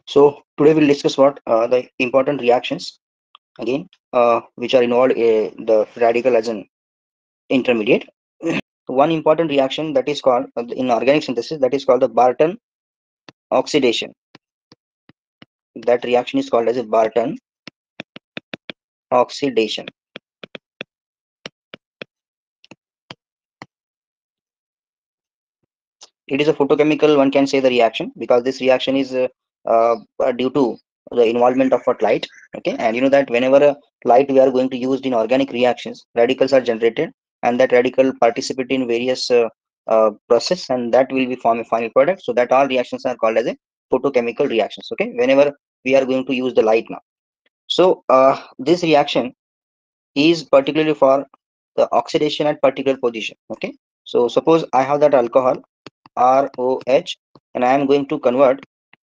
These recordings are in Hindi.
So today we'll discuss what the important reactions again, which are involved in the radical as an intermediate. One important reaction that is called in organic synthesis, that is called the Barton oxidation. That reaction is called as a Barton oxidation. It is a photochemical, one can say, the reaction, because this reaction is due to the involvement of what light. Okay, and you know that whenever a light we are going to use in organic reactions, radicals are generated, and that radical participate in various process, and that will be form a final product. So that all reactions are called as a photochemical reactions. Okay, whenever we are going to use the light now. So this reaction is particularly for the oxidation at particular position. Okay, so suppose I have that alcohol ROH, and I am going to convert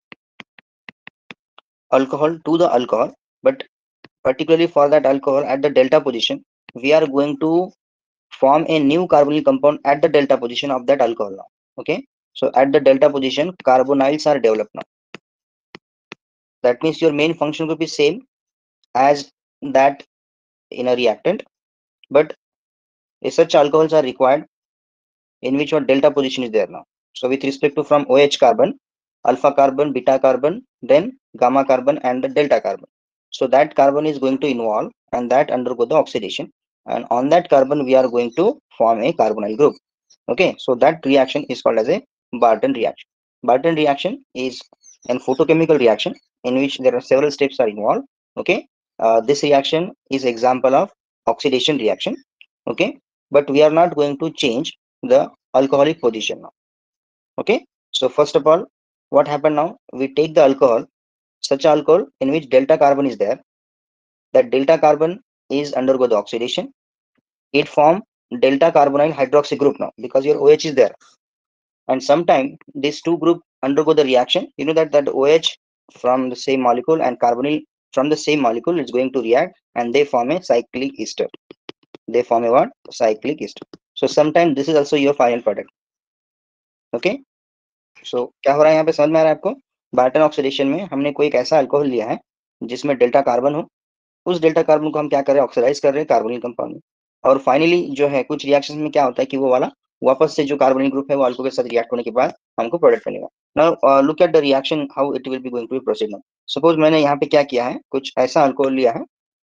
alcohol to the alcohol, but particularly for that alcohol at the delta position, we are going to form a new carbonyl compound at the delta position of that alcohol now. Okay, so at the delta position, carbonyls are developed now. That means your main function group is same as that in a reactant, but such alcohols are required in which your delta position is there now. So with respect to from OH carbon, alpha carbon, beta carbon, then gamma carbon, and the delta carbon. So that carbon is going to involve and that undergo the oxidation, and on that carbon we are going to form a carbonyl group. Okay, so that reaction is called as a Barton reaction. Barton reaction is a photochemical reaction in which there are several steps are involved. Okay, this reaction is example of oxidation reaction. Okay, but we are not going to change the alcoholic position now. Okay, so first of all, what happened now? We take the alcohol, such alcohol in which delta carbon is there. That delta carbon is undergo the oxidation. It form delta carbonyl hydroxy group now because your OH is there. And sometime these two group undergo the reaction. You know that OH from the same molecule and carbonyl from the same molecule is going to react, and they form a cyclic ester. They form a what? Cyclic ester. So sometime this is also your final product. Okay, सो क्या हो रहा है यहाँ पे, समझ में आ रहा है आपको? बार्टन ऑक्सीडेशन में हमने कोई एक ऐसा अल्कोहल लिया है जिसमें डेल्टा कार्बन हो, उस डेल्टा कार्बन को हम क्या कर रहे हैं, ऑक्सीडाइज कर रहे हैं कार्बोनिल कंपाउंड में, और फाइनली जो है कुछ रिएक्शन में क्या होता है कि वो वाला वापस से जो कार्बोनिल ग्रुप है वो अल्कोहल के साथ रिएक्ट होने के बाद हमको प्रोडक्ट मिलेगा. Now look at the reaction how it will be going to be proceed. Now suppose मैंने यहाँ पे क्या किया है, कुछ ऐसा अल्कोहल लिया है,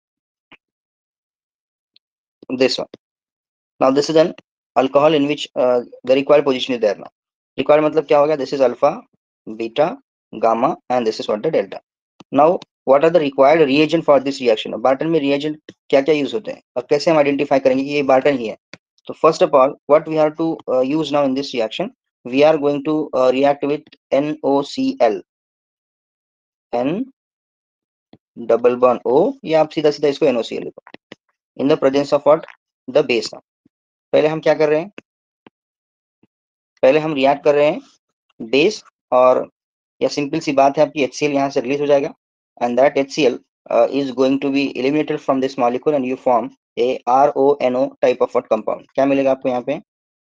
this one. Now this is an alcohol in which the required position is there. Now required मतलब क्या हो गया, this is alpha, beta, gamma, and this is what the delta. Now what are the required reagent for this reaction. Barton में रिएजेंट क्या क्या यूज होते हैं और कैसे हम आइडेंटिफाई करेंगे कि ये बार्टन ही है. तो first of all what we have to use now in this reaction, we are going to react with NOCl, N double bond O, या आप सीधा सीधा इसको NOCl लिखो, in the presence of what, the base. पहले हम क्या कर रहे हैं, पहले हम रिएक्ट कर रहे हैं बेस, और या सिंपल सी बात है आपकी HCl यहाँ से रिलीज हो जाएगा, and that HCl is going to be eliminated from this molecule and you form a RONO type of what compound. क्या मिलेगा आपको यहाँ पे?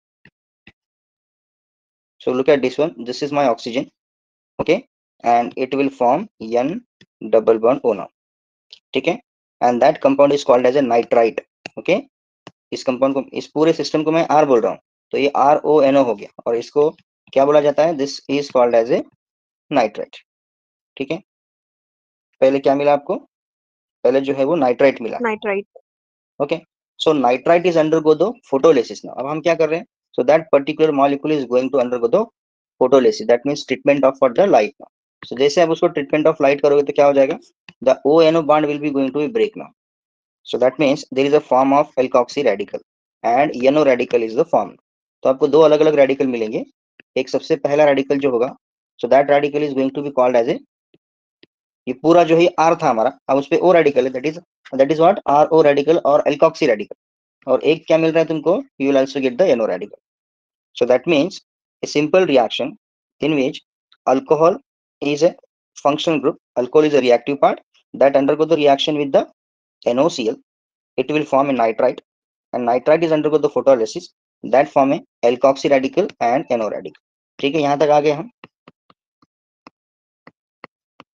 So look at this one. This is my oxygen, okay, and it will form N double bond O now. ठीक है, and that compound is called as a nitrite. Okay, इस कंपाउंड को, इस पूरे सिस्टम को मैं R बोल रहा हूँ, तो ये RONO हो गया, और इसको क्या बोला जाता है, this is called as a nitrite. ठीक है, पहले क्या मिला आपको, पहले जो है वो नाइट्राइट मिला, nitrite. Okay, so nitrite is undergo the photolysis. Now अब हम क्या कर रहे हैं, so that particular molecule is going to undergo the photolysis, that means treatment of for the light. Now so जैसे आप उसको ट्रीटमेंट ऑफ लाइट करोगे तो क्या हो जाएगा, the ONO bond will be going to be break now. So that means there is a form of alkoxy radical and NO radical is the form. तो आपको दो अलग अलग रेडिकल मिलेंगे. एक सबसे पहला रेडिकल जो होगा, so that radical is going to be called as a, ये पूरा जो है R था हमारा, अब उस पे O रेडिकल है, that is what RO radical और एल्कोक्सी रेडिकल. और एक क्या मिल रहा है तुमको, you will also get the NO radical. So that means a simple reaction in which alcohol is a functional group, alcohol is a reactive part that undergo the reaction with the NOCl, it will form a nitrite, and nitrite is undergo the photolysis that form a alkoxy radical and NO radical. ठीक है, यहाँ तक आ गए हम.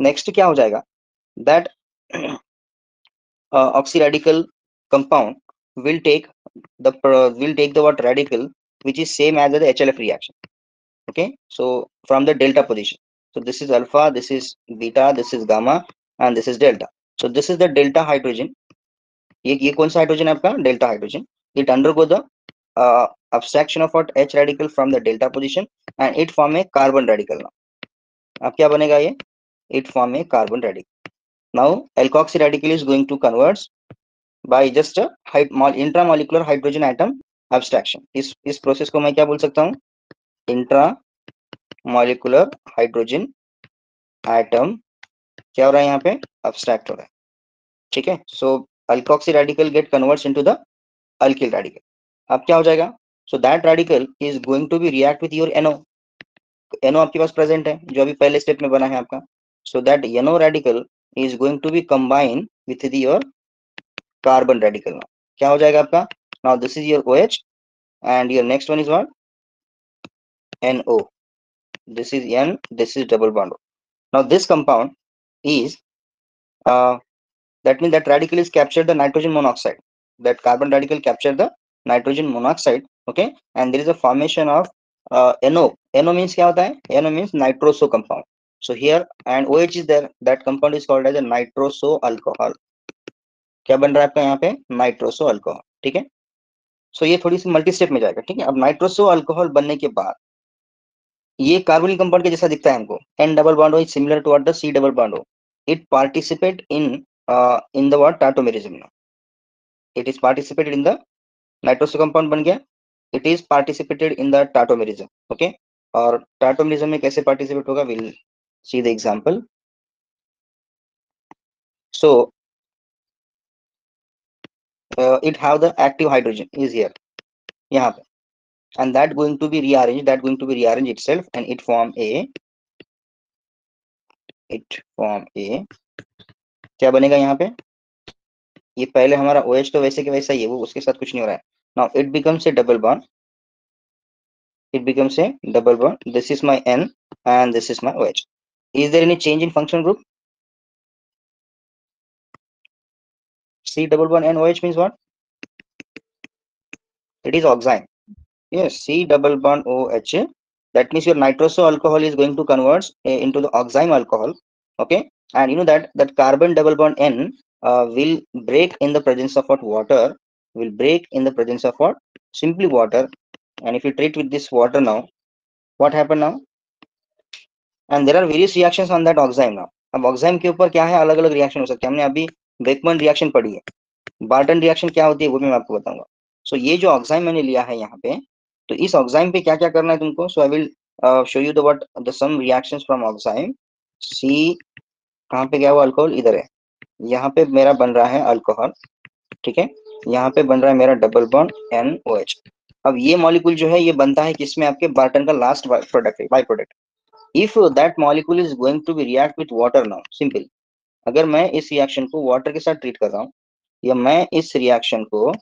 नेक्स्ट क्या हो जाएगा, दैट oxy radical compound will take the what radical which is same as the HLF reaction. Okay, so from the delta position, so this is alpha, this is beta, this is gamma, and this is delta. So this is the delta hydrogen. ये कौन सा हाइड्रोजन है आपका, delta hydrogen. It undergo the abstraction of what H radical from the delta position and it form a carbon radical. now अब क्या बनेगा ये, it form a carbon radical. Now alkoxy radical is going to convert by just a intramolecular hydrogen atom abstraction. इस प्रोसेस को मैं क्या बोल सकता हूँ, इंट्रामोलिकुलर हाइड्रोजन एटम क्या हो रहा है यहाँ पे, abstract हो रहा है. ठीक है, सो alkoxy radical get converts into the alkyl radical. अब क्या हो जाएगा, so that radical is going to be react with your NO. NO आपके पास प्रेजेंट है जो अभी पहले स्टेप में बना है आपका. so that NO radical is going to be combined with your carbon radical. now क्या हो जाएगा आपका, now this is your OH and your next one is what, NO. this is N, this is double bond O. Now this compound is that means that radical is captured the nitrogen monoxide, that carbon radical capture the nitrogen monoxide. Okay, and there is a formation of NO. NO means क्या होता है, NO means nitroso compound. So here and OH is there, that compound is called as a nitroso alcohol. क्या बन रहा है आपका यहाँ पे, नाइट्रोसो अल्कोहल. ठीक है, सो ये थोड़ी सी मल्टी स्टेप में जाएगा. ठीक है, अब नाइट्रोसो अल्कोहल बनने के बाद ये कार्बोनिल कंपाउंड के जैसा दिखता है हमको. N double bond O is similar to what the C double bond O. It participate in the what tautomerism. now it is participated in the nitroso compound बन गया, it is participated in the tautomerism. Okay, और tautomerism में कैसे participate होगा, we'll see the example. So it have the active hydrogen is here यहाँ पे, and that going to be rearranged itself and it form a क्या बनेगा यहाँ पे, ये पहले हमारा OH तो वैसे के वैसा ही है, वो उसके साथ कुछ नहीं हो रहा है. now it becomes a double bond, this is my N and this is my OH. is there any change in functional group, C double bond and OH means what, it is oxime. Yes, C double bond OH. That means your nitroso alcohol is going to convert into the oxime alcohol. Okay, and you know that carbon double bond N will break in the presence of what, water. Will break in the presence of what, simply water. And if you treat with this water now, what happen now? And there are various reactions on that oxime now. अब oxime के ऊपर क्या है, अलग अलग रिएक्शन हो सकते हैं. हमने अभी बेकमन रिएक्शन पढ़ी है, बार्टन रिएक्शन क्या होती है वो भी मैं आपको बताऊंगा. सो ये जो ऑक्साइम मैंने लिया है यहाँ पे, तो इस ऑक्साइम पे क्या क्या करना है तुमको. So I will show you the what the some reactions from oxime. C कहाँ पे गया वो अल्कोहल, इधर है. यहाँ पे मेरा बन रहा है अल्कोहल. ठीक है, यहाँ पे बन रहा है मेरा डबल बॉन्ड NOH. अब ये मॉलिक्यूल जो है ये बनता है किसमें, आपके बार्टन का लास्ट प्रोडक्ट है, by product. If that molecule is going to be react with water now, simple, अगर मैं इस रिएक्शन को वाटर के साथ ट्रीट कर रहा हूँ, या मैं इस रिएक्शन को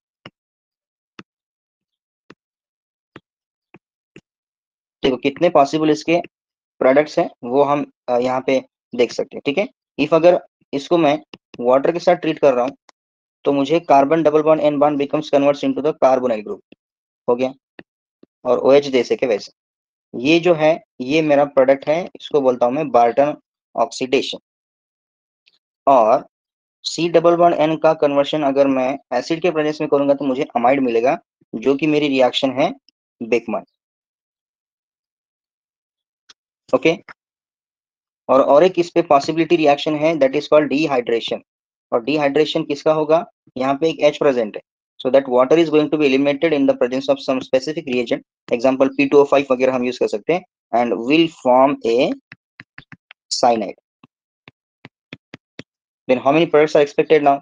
देखो कितने पॉसिबल इसके प्रोडक्ट्स हैं वो हम यहाँ पे देख सकते हैं. ठीक है, इफ अगर इसको मैं वाटर के साथ ट्रीट कर रहा हूँ तो मुझे carbon double bond N bond becomes converts into the carbonyl group, हो गया, और OH जैसे के वैसे. ये जो है ये मेरा प्रोडक्ट है, इसको बोलता हूँ मैं बार्टन ऑक्सीडेशन. और C डबल बॉन्ड N का कन्वर्शन अगर मैं एसिड के प्रेजेंस में करूंगा तो मुझे अमाइड मिलेगा, जो कि मेरी रिएक्शन है बेकमन. ओके, और एक इस पे पॉसिबिलिटी रिएक्शन है दैट इज कॉल्ड डिहाइड्रेशन. और डिहाइड्रेशन किसका होगा, यहाँ पे एक H प्रेजेंट है, so that water is going to be eliminated in the presence of some specific reagent, example P2O5 वगैरह हम यूज कर सकते हैं, and will form a cyanide. Then how many products are expected now.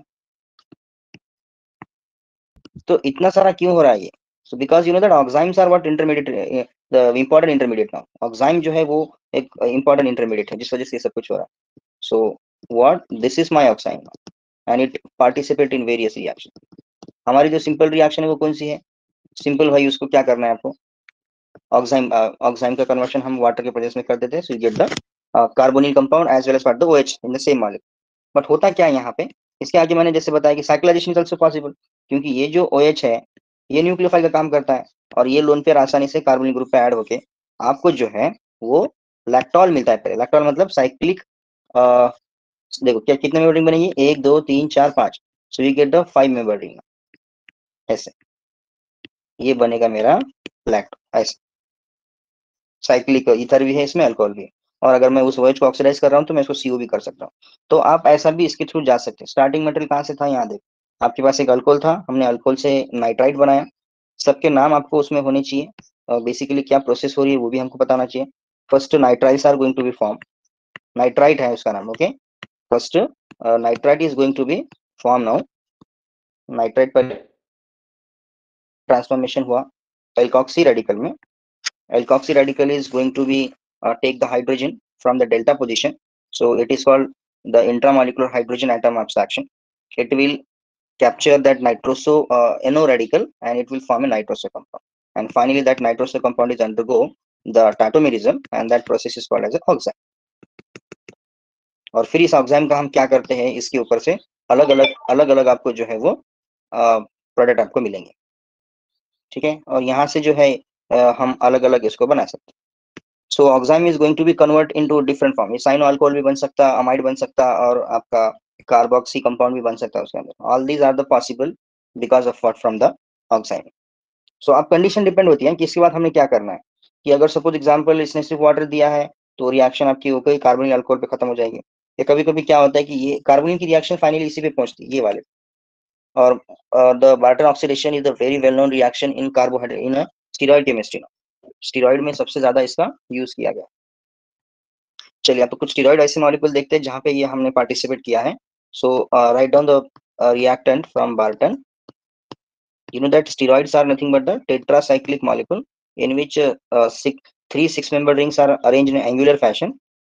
तो इतना सारा क्यों हो रहा है ये, so because you know that oximes are what intermediate, the important intermediate. Now oxime जो है वो एक इंपॉर्टेंट इंटरमीडिएट है, जिस वजह से ये सब कुछ हो रहा है. So what, this is my oxime and it participate in various reaction. हमारी जो सिंपल रिएक्शन है वो कौन सी है, सिंपल भाई, उसको क्या करना है आपको, ऑक्साइम का कन्वर्शन हम वाटर के प्रेजेंस में कर देते हैं, so you get the carbonyl compound as well as for the OH in the same molecule. But होता क्या है यहाँ पे, इसके आगे मैंने जैसे बताया कि साइक्लाइजेशन इज ऑल्सो पॉसिबल, क्योंकि ये जो OH है ये न्यूक्लियोफाइल का काम करता है, और ये लोन पेयर आसानी से कार्बोनिल ग्रुप पे ऐड होके आपको जो है वो लैक्टॉल मिलता है। पहले लैक्टॉल मतलब साइक्लिक, देखो क्या कितने मेंबर रिंग बनेगी, 1 2 3 4 5, so you get the 5 member ring. ऐसे ये बनेगा मेरा लैक्टो, ऐसे साइक्लिक ईथर भी है इसमें, अल्कोहल भी है। और अगर मैं उस OH को ऑक्सीडाइज कर रहा हूँ तो मैं इसको CO भी कर सकता हूँ। तो आप ऐसा भी इसके थ्रू जा सकते हैं। स्टार्टिंग मटेरियल कहाँ से था, यहाँ देखो आपके पास एक अल्कोहल था, हमने अल्कोहल से नाइट्राइट बनाया। सबके नाम आपको उसमें होने चाहिए, और बेसिकली क्या प्रोसेस हो रही है वो भी हमको बताना चाहिए। First nitriles are going to be form, nitrite है उसका नाम, okay. First nitrite is going to be form now. Nitrite पर ट्रांसफॉर्मेशन हुआ एल्कोक्सी रेडिकल में। Alkoxy radical is going to be take the hydrogen from the delta position, so it is called the intramolecular hydrogen atom abstraction. It will capture that nitroso NO radical and it will form a nitroso compound, and finally that nitroso compound is undergo the tautomerism and that process is called as a oxime. और फिर इस ऑक्साइम का हम क्या करते हैं, इसके ऊपर से अलग अलग आपको जो है वो प्रोडक्ट आपको मिलेंगे, ठीक है। और यहाँ से जो है हम अलग अलग इसको बना सकते हैं। So oxime is going to be convert into different form, ये साइनो अल्कोहल भी बन सकता है, अमाइड बन सकता है, और आपका कार्बोक्सी कंपाउंड भी बन सकता है उसके अंदर। All these are the possible because of what, from the oxime. So अब कंडीशन डिपेंड होती है कि इसके बाद हमने क्या करना है, कि अगर सपोज एग्जांपल इसने सिर्फ वाटर दिया है तो रिएक्शन आपकी हो गई कार्बोनिल अल्कोहल पे खत्म हो जाएगी। या कभी कभी क्या होता है कि ये कार्बोनिल की रिएक्शन फाइनली इसी पे पहुंचती है, ये वाले। और the Barton oxidation is a very well known reaction in carbohydrate in steroid chemistry. Steroid में सबसे ज्यादा इसका यूज किया गया। चलिए आप तो कुछ स्टीरॉयड ऐसे मॉलिक्यूल देखते हैं जहां पे ये हमने पार्टिसिपेट किया है। So write down the reactant from Barton. You know that steroids are nothing but the tetracyclic molecule in which three 6-member rings are arranged in an angular fashion.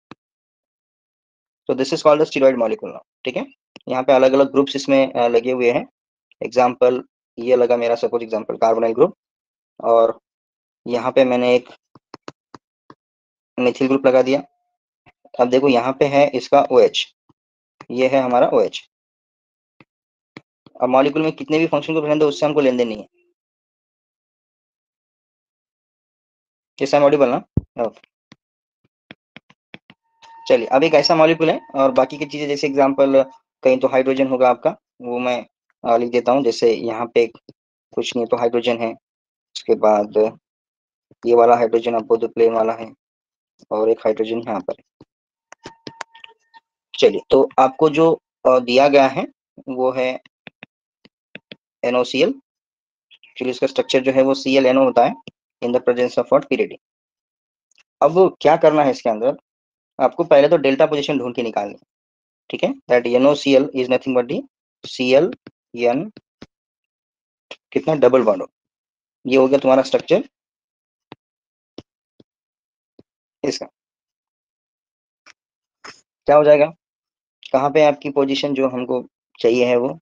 So this is called the steroid molecule now. ठीक है, यहाँ पे अलग अलग ग्रुप्स इसमें लगे हुए हैं। एग्जाम्पल ये लगा मेरा, सपोज एग्जाम्पल कार्बोनाइल ग्रुप, और यहाँ पे मैंने एक मिथिल ग्रुप लगा दिया। अब देखो यहाँ पे है इसका OH, ये है हमारा OH। अब मॉलिक्यूल में कितने भी फंक्शन को रहने दो, उससे हमको लेन देन नहीं है। किस टाइम ऑडिबल ना, ओके। चलिए अब एक ऐसा मॉलिक्यूल है, और बाकी की चीजें जैसे एग्जांपल कहीं तो हाइड्रोजन होगा आपका, वो मैं लिख देता हूँ। जैसे यहाँ पे कुछ नहीं तो हाइड्रोजन है, उसके बाद ये वाला हाइड्रोजन आपको तो प्लेन वाला है, और एक हाइड्रोजन यहाँ पर। चलिए तो आपको जो दिया गया है वो है NOCl। एक्चुअली इसका स्ट्रक्चर जो है वो ClNO होता है in the presence of what, pyridine। अब क्या करना है इसके अंदर, आपको पहले तो डेल्टा पोजीशन ढूंढ के निकालनी है, ठीक है। That NOCl is nothing but the Cl कितना डबल बॉन्ड हो, ये हो गया तुम्हारा स्ट्रक्चर इसका। क्या हो जाएगा, कहाँ पे आपकी पोजीशन जो हमको चाहिए है वो,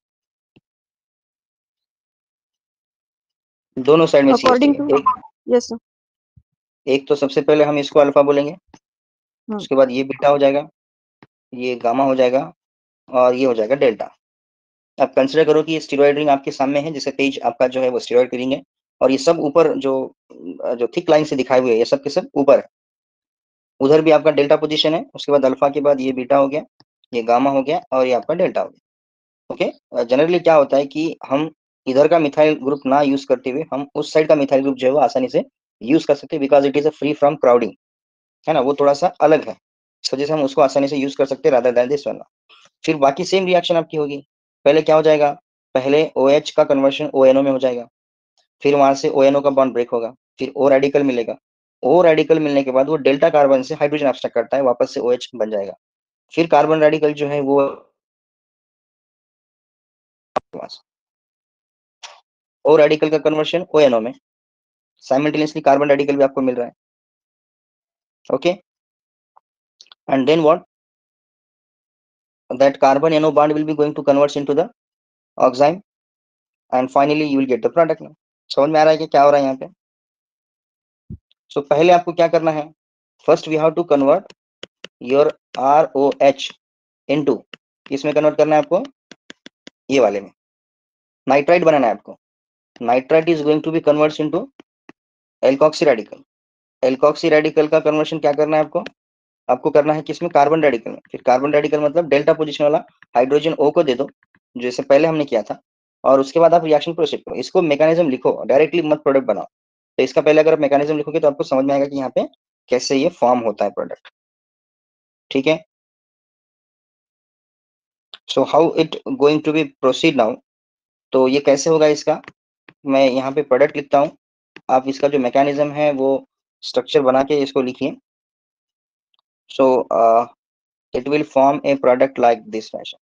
दोनों साइड में सी अकॉर्डिंग टू, यस सर। एक तो सबसे पहले हम इसको अल्फा बोलेंगे, उसके बाद ये बीटा हो जाएगा, ये गामा हो जाएगा, और ये हो जाएगा डेल्टा। अब कंसिडर करो कि ये स्टीरॉयड रिंग आपके सामने है, जिसका पेज आपका जो है वो स्टीरॉयड की रिंग है, और ये सब ऊपर जो जो थिक लाइन से दिखाए हुए है, ये सब के सब ऊपर है। उधर भी आपका डेल्टा पोजीशन है, उसके बाद अल्फा के बाद ये बीटा हो गया, ये गामा हो गया, और ये आपका डेल्टा हो गया, ओके। जनरली क्या होता है कि हम इधर का मिथाइल ग्रुप ना यूज करते हुए हम उस साइड का मिथाइल ग्रुप जो है वो आसानी से यूज कर सकते हैं, because it is a free from crowding, है ना, वो थोड़ा सा अलग है, इस वजह से हम उसको आसानी से यूज कर सकते हैं रादर देन दिस वन। फिर बाकी सेम रिएक्शन आपकी होगी। पहले क्या हो जाएगा, पहले OH का कन्वर्शन ONO में हो जाएगा, फिर वहां से ONO का बॉन्ड ब्रेक होगा, फिर O रेडिकल मिलेगा। O रेडिकल मिलने के बाद वो डेल्टा कार्बन से हाइड्रोजन एब्स्ट्रैक्ट करता है, वापस से OH बन जाएगा। फिर कार्बन रेडिकल जो है वो O रेडिकल का कन्वर्शन ONO में, साइमल्टेनियसली कार्बन रेडिकल भी आपको मिल रहा है, okay. And then what, that carbon NO bond will be going to converts into the oxime, and finally you will get the product now. समझ में आ रहा है कि क्या हो रहा है यहाँ पे। सो पहले आपको क्या करना है, first we have to convert your ROH into इसमें कन्वर्ट करना है आपको, ये वाले में नाइट्राइट बनाना है आपको। Nitrite is going to be converts into alkoxy radical. Alkoxy radical का कन्वर्शन क्या करना है आपको, आपको करना है किसमें, कार्बन रेडिकल में। फिर कार्बन रेडिकल मतलब डेल्टा पोजीशन वाला हाइड्रोजन O को दे दो, जैसे पहले हमने किया था, और उसके बाद आप रिएक्शन प्रोसीड करो। इसको मैकेनिज्म लिखो, डायरेक्टली मत प्रोडक्ट बनाओ। तो इसका पहले अगर आप मैकेनिज्म लिखोगे तो आपको समझ में आएगा कि यहाँ पे कैसे ये फॉर्म होता है प्रोडक्ट। ठीक है, so how it going to be proceed now. तो ये कैसे होगा इसका, मैं यहाँ पे प्रोडक्ट लिखता हूँ, आप इसका जो मैकेनिज्म है वो स्ट्रक्चर बना के इसको लिखिए। So it will form a product like this fashion,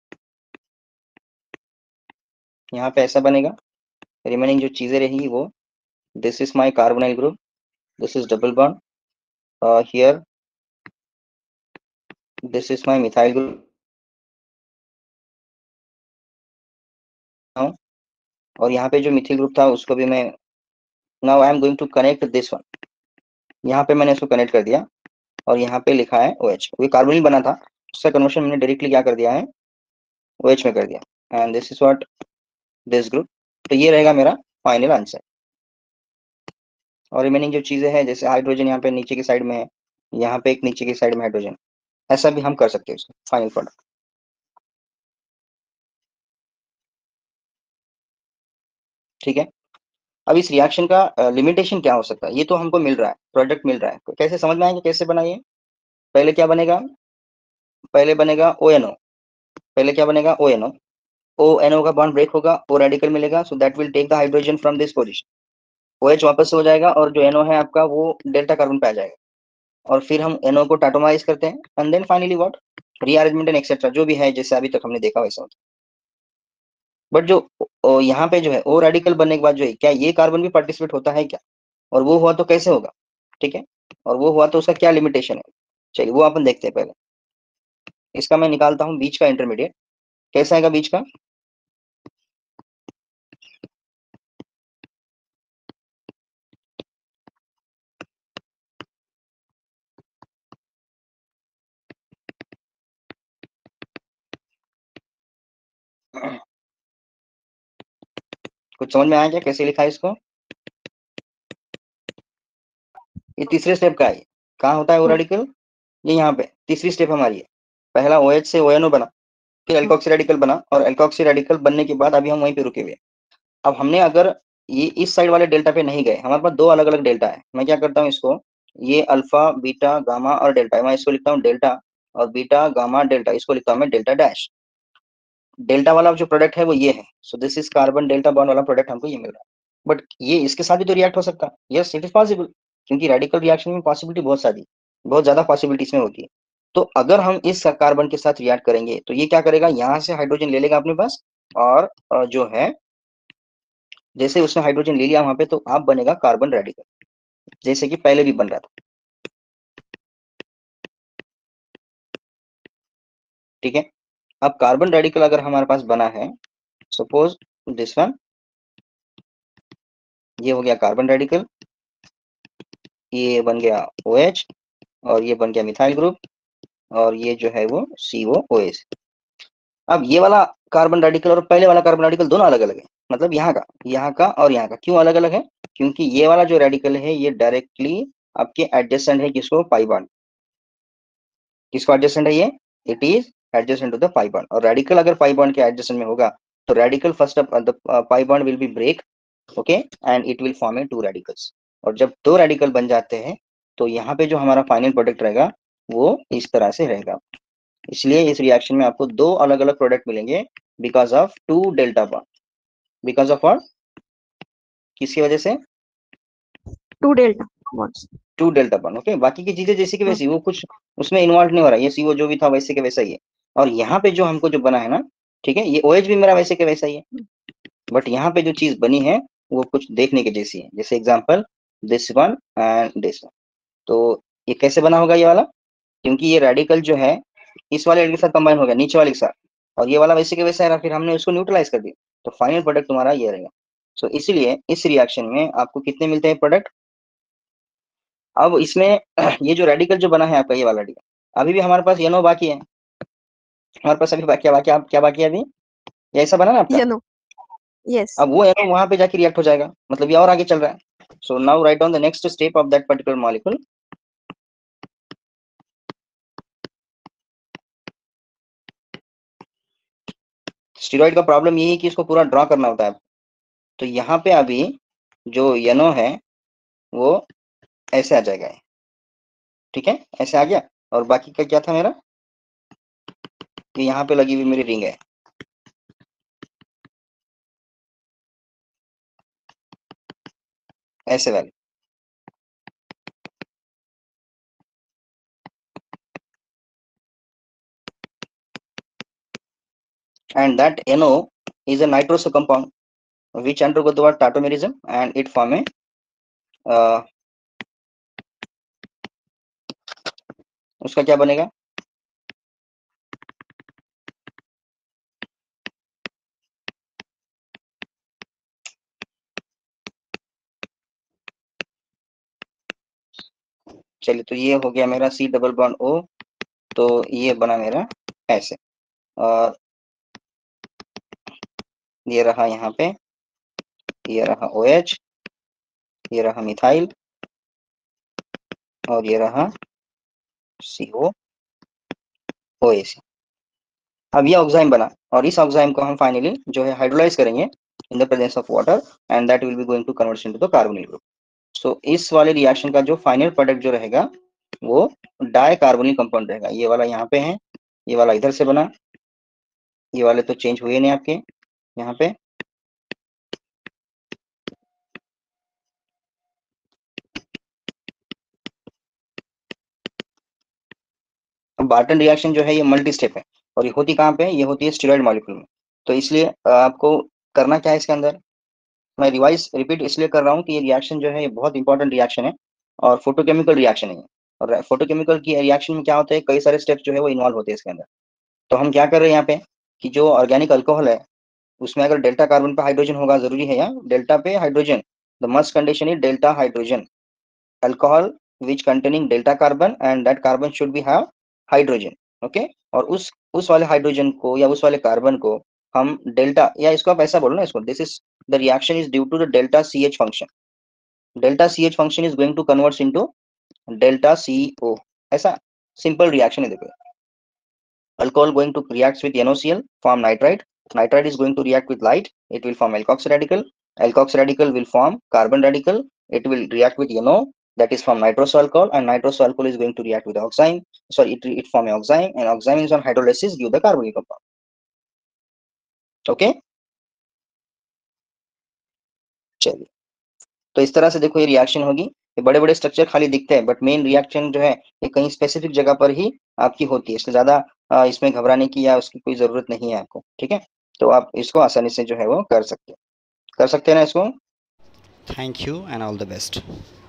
यहाँ पे ऐसा बनेगा। रिमेनिंग जो चीजें रहेंगी वो, this is my carbonyl group, this is double bond here, this is my methyl group, और यहाँ पे जो मिथिल ग्रुप था उसको भी मैं, now I am going to connect this one, यहाँ पे मैंने इसको कनेक्ट कर दिया, और यहाँ पे लिखा है OH। ये कार्बोनिल बना था, उसका कन्वर्शन मैंने डायरेक्टली क्या कर दिया है, OH में कर दिया, and this is what this group. तो ये रहेगा मेरा फाइनल आंसर। और रिमेनिंग जो चीजें हैं, जैसे हाइड्रोजन यहाँ पे नीचे की साइड में है, यहाँ पे एक नीचे की साइड में हाइड्रोजन, ऐसा भी हम कर सकते हैं उसको फाइनल प्रोडक्ट। ठीक है, अब इस रिएक्शन का लिमिटेशन क्या हो सकता है, ये तो हमको मिल रहा है, प्रोडक्ट मिल रहा है, तो कैसे समझ में आएगा कैसे बनाइए। पहले क्या बनेगा, पहले बनेगा ONO, पहले क्या बनेगा ONO, ONO का बॉन्ड ब्रेक होगा, O रेडिकल मिलेगा, so that will take the hydrogen from this position, OH वापस से हो जाएगा, और जो NO है आपका वो डेल्टा कार्बन पे आ जाएगा, और फिर हम NO को टाटोमाइज करते हैं, and then finally what, rearrangement and etcetera जो भी है जैसे अभी तक हमने देखा वैसा होता है। बट जो यहाँ पे जो है O रेडिकल बनने के बाद जो है, क्या ये कार्बन भी पार्टिसिपेट होता है क्या, और वो हुआ तो कैसे होगा। ठीक है, और वो हुआ तो उसका क्या लिमिटेशन है, चलिए वो अपन देखते हैं। पहले इसका मैं निकालता हूँ बीच का इंटरमीडिएट, कैसा आएगा बीच का, कुछ समझ में आया क्या कैसे लिखा है इसको। ये तीसरे स्टेप का है, कहाँ होता है वो रेडिकल, ये यहाँ पे तीसरी स्टेप हमारी है। पहला OH से ONO बना, फिर एल्कोक्सी रेडिकल बना, और एल्कोक्सी रेडिकल बनने के बाद अभी हम वहीं पे रुके हुए हैं। अब हमने अगर ये इस साइड वाले डेल्टा पे नहीं गए, हमारे पास दो अलग अलग डेल्टा है, मैं क्या करता हूँ इसको, ये अल्फा बीटा गामा और डेल्टा, मैं इसको लिखता हूँ डेल्टा, और बीटा गामा डेल्टा इसको लिखता हूँ मैं डेल्टा डैश। डेल्टा वाला जो प्रोडक्ट है वो ये है, so this is carbon delta bond वाला प्रोडक्ट हमको ये मिल रहा है। बट ये इसके साथ भी तो रिएक्ट हो सकता है, यस इट इज पॉसिबल, क्योंकि रेडिकल रिएक्शन में पॉसिबिलिटी बहुत सारी, बहुत ज्यादा पॉसिबिलिटी इसमें होती है। तो अगर हम इस कार्बन के साथ रिएक्ट करेंगे तो ये क्या करेगा, यहाँ से हाइड्रोजन ले लेगा अपने पास, और जो है जैसे उसने हाइड्रोजन ले लिया वहां पे, तो आप बनेगा कार्बन रेडिकल, जैसे कि पहले भी बन रहा था। ठीक है, अब कार्बन रेडिकल अगर हमारे पास बना है, सपोज दिस वन, ये हो गया कार्बन रेडिकल, ये बन गया OH, और ये बन गया मिथाइल ग्रुप, और ये जो है वो COOH। अब ये वाला कार्बन रेडिकल और पहले वाला कार्बन रेडिकल दोनों अलग अलग है, मतलब यहाँ का और यहाँ का क्यों अलग अलग है, क्योंकि ये वाला जो रेडिकल है ये डायरेक्टली आपके एडजेसेंट है, किसको, पाई बॉन्ड, किसको एडजेसेंट है ये, it is adjacent to the pi bond. और रेडिकल अगर पाई बॉन्ड के एडजेसेंट में होगा तो radical first the pi bond will be break, okay, and it will form a two radicals. और जब दो रेडिकल बन जाते हैं तो यहाँ पे जो हमारा फाइनल प्रोडक्ट रहेगा वो इस तरह से रहेगा। इसलिए इस रिएक्शन में आपको दो अलग अलग प्रोडक्ट मिलेंगे, because of two delta bond, because of और किसकी वजह से, two delta bonds. Two delta bond, okay. बाकी की चीजें जैसी की वैसी, वो कुछ उसमें इन्वॉल्व नहीं हो रहा है, ये CO जो भी था वैसे के वैसा ही है। और यहाँ पे जो हमको जो बना है ना, ठीक है, ये OH भी मेरा वैसे के वैसा ही है, बट यहाँ पे जो चीज बनी है वो कुछ देखने के जैसी है, जैसे example this one and this one. तो ये कैसे बना होगा ये वाला, क्योंकि ये रेडिकल जो है इस वाले के साथ कंबाइन हो गया, नीचे वाले के साथ, और ये वाला वैसे के वैसा है, फिर हमने उसको न्यूट्रलाइज कर दिया, तो फाइनल प्रोडक्ट तुम्हारा ये रहेगा। सो इसीलिए इस रिएक्शन में आपको कितने मिलते हैं प्रोडक्ट। अब इसमें ये जो रेडिकल जो बना है आपका, ये वाला रेडिकल, अभी भी हमारे पास NO बाकी है, हमारे पास अभी क्या बाकी है अभी, ये ऐसा बना ना आपका, NO. Yes. अब वो NO वहां पे जाके रिएक्ट हो जाएगा, मतलब ये और आगे चल रहा है। So now write down the next step of that particular molecule. Steroid का प्रॉब्लम यही है कि इसको पूरा ड्रॉ करना होता है। तो यहाँ पे अभी जो NO है वो ऐसे आ जाएगा, ठीक है, ऐसे आ गया। और बाकी का क्या था मेरा, कि यहाँ पे लगी हुई मेरी रिंग है, ऐसे वाली। And that NO is a nitroso compound which undergo the word tautomerism and it form a उसका क्या बनेगा, चलिए तो ये हो गया मेरा C डबल बॉन्ड O, तो ये बना मेरा ऐसे, और ये रहा यहाँ पे, ये रहा OH, ये रहा मिथाइल, और ये रहा CO OAC। अब ये ऑक्साइम बना, और इस ऑक्साइम को हम फाइनली जो है हाइड्रोलाइज करेंगे in the presence of water, and that will be going to convert into the carbonyl group. So इस वाले रिएक्शन का जो फाइनल प्रोडक्ट जो रहेगा वो डाई कार्बोनिल कंपाउंड रहेगा। ये वाला यहाँ पे है, ये वाला इधर से बना, ये वाले तो चेंज हुए नहीं आपके यहाँ पे। अब बार्टन रिएक्शन जो है ये मल्टी स्टेप है, और ये होती कहाँ पे है, ये होती है स्टेरॉइड मॉलिक्यूल में। तो इसलिए आपको करना क्या है इसके अंदर, मैं रिवाइज रिपीट इसलिए कर रहा हूँ कि ये रिएक्शन जो है ये बहुत इंपॉर्टेंट रिएक्शन है, और फोटोकेमिकल रिएक्शन है। और फोटोकेमिकल की रिएक्शन में क्या होता है, कई सारे स्टेप्स जो है वो इन्वॉल्व होते हैं इसके अंदर। तो हम क्या कर रहे हैं यहाँ पे, कि जो ऑर्गेनिक अल्कोहल है उसमें अगर डेल्टा कार्बन पे हाइड्रोजन होगा, जरूरी है यहाँ डेल्टा पे hydrogen, the must condition is delta hydrogen, alcohol which containing delta carbon and that carbon should be have hydrogen, okay. और उस वाले हाइड्रोजन को या उस वाले कार्बन को हम डेल्टा, या इसको आप ऐसा बोलो ना, इसको this is the reaction is due to the delta CH function, delta CH function is going to converts into delta CO, ऐसा सिंपल रिएक्शन है। देखो, alcohol going to reacts with NaCl, form nitrite. Nitrite is going to react with light. It will form alkox radical. Alkox radical will form carbon radical. It will react with NO, that is from nitroso alcohol, and nitroso alcohol is going to react with oxime. Sorry, it form an oxime, and oxime is on hydrolysis give the carbonyl compound. Okay. चलिए, तो इस तरह से देखो ये रिएक्शन होगी। ये बड़े बड़े स्ट्रक्चर खाली दिखते हैं, बट मेन रिएक्शन जो है ये कहीं स्पेसिफिक जगह पर ही आपकी होती है, इसलिए ज्यादा इसमें घबराने की या उसकी कोई जरूरत नहीं है आपको, ठीक है। तो आप इसको आसानी से जो है वो कर सकते हैं ना इसको। Thank you and all the best.